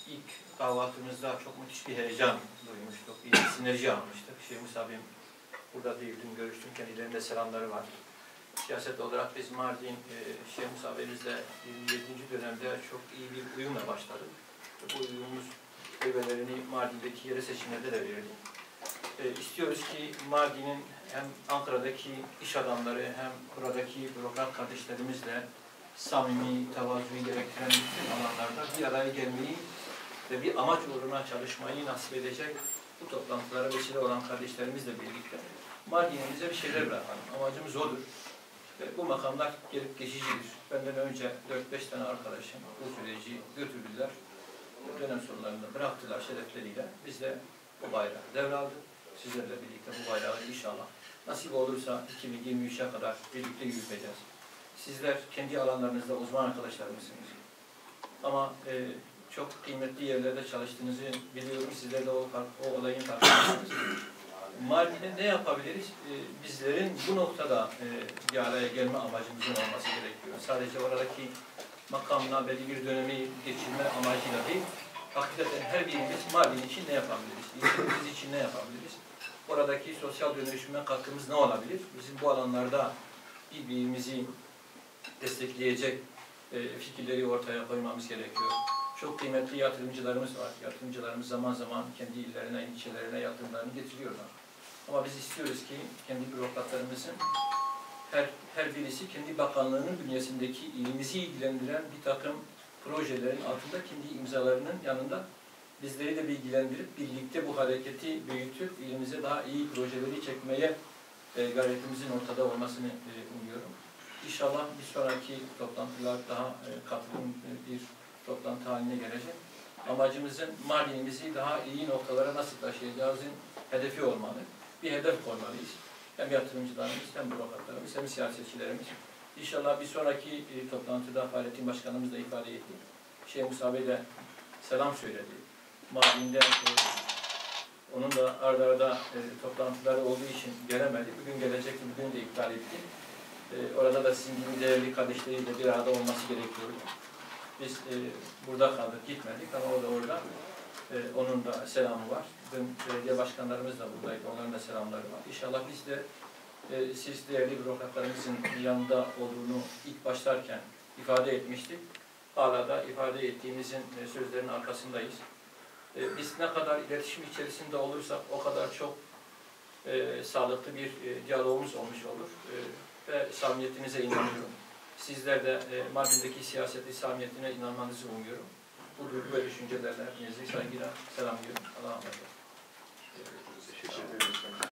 ilk kahvaltımızda çok müthiş bir heyecan duymuştuk, bir sinerji almıştık. Şeyh Musa abim burada değil, dün görüştüm, kendilerinde selamları var. Siyaset olarak biz Mardin, Şeyh Musa abimizle 27. dönemde çok iyi bir uyumla başladık. Bu uyumumuz meyvelerini Mardin'deki yerel seçimlerde de verdi. İstiyoruz ki Mardin'in hem Ankara'daki iş adamları hem buradaki bürokrat kardeşlerimizle samimi, tevazuyu gerektiren bütün alanlarda bir araya gelmeyi ve bir amaç uğruna çalışmayı nasip edecek bu toplantılara vesile olan kardeşlerimizle birlikte Mardin'imize bir şeyler bırakalım. Amacımız odur. Ve bu makamlar gelip geçicidir. Benden önce 4-5 tane arkadaşım bu süreci götürdüler. Dönem sonlarında bıraktılar şerefleriyle. Biz de bu bayrağı devraldık. Sizlerle birlikte bu bayrağı inşallah nasip olursa 2023'e kadar birlikte yürüteceğiz. Sizler kendi alanlarınızda uzman arkadaşlarımızsınız. Ama çok kıymetli yerlerde çalıştığınızı biliyorum. Sizler de o olayın farkındasınız. Mardin'e ne yapabiliriz? Bizlerin bu noktada bir araya gelme amacımızın olması gerekiyor. Sadece oradaki makamla belli bir dönemi geçirme amacıyla değil, hakikaten her birimiz Mardin için ne yapabiliriz? İlçemiz için ne yapabiliriz? Oradaki sosyal dönüşüme katkımız ne olabilir? Bizim bu alanlarda birbirimizi destekleyecek fikirleri ortaya koymamız gerekiyor. Çok kıymetli yatırımcılarımız var. Yatırımcılarımız zaman zaman kendi illerine, ilçelerine yatırımlarını getiriyorlar. Ama biz istiyoruz ki kendi bürokratlarımızın her birisi kendi bakanlığının bünyesindeki ilimizi ilgilendiren bir takım projelerin altında kendi imzalarının yanında bizleri de bilgilendirip birlikte bu hareketi büyütüp ilimize daha iyi projeleri çekmeye gayretimizin ortada olmasını umuyorum. İnşallah bir sonraki toplantılar daha katılım bir toplantı haline gelecek. Amacımızın Mardin'imizi daha iyi noktalara nasıl taşıyacağımızın hedefi olmalı. Bir hedef koymalıyız. Hem yatırımcılarımız, hem bürokratlarımız, hem siyasetçilerimiz. İnşallah bir sonraki toplantıda Fahrettin Başkanımız da ifade etti. Şeyh Musa Bey de selam söyledi. Mardin'de onun da arda toplantıları olduğu için gelemedi. Bugün gelecekti, bugün de iptal etti. Orada da sizin gibi değerli kardeşleriyle bir arada olması gerekiyordu. Biz burada kaldık, gitmedik ama orada onun da selamı var. Dün belediye başkanlarımız da buradaydı, onların da selamları var. İnşallah biz de siz değerli bürokratlarımızın yanında olduğunu ilk başlarken ifade etmiştik. Hala da ifade ettiğimizin sözlerinin arkasındayız. Biz ne kadar iletişim içerisinde olursak o kadar çok sağlıklı bir diyalogumuz olmuş olur. Ve samimiyetinize inanıyorum. Sizler de Mardin'deki siyaseti samimiyetine inanmanızı umuyorum. Bu duygu ve düşüncelerle hepinizi saygıyla selamlıyorum. Allah'a emanet olun.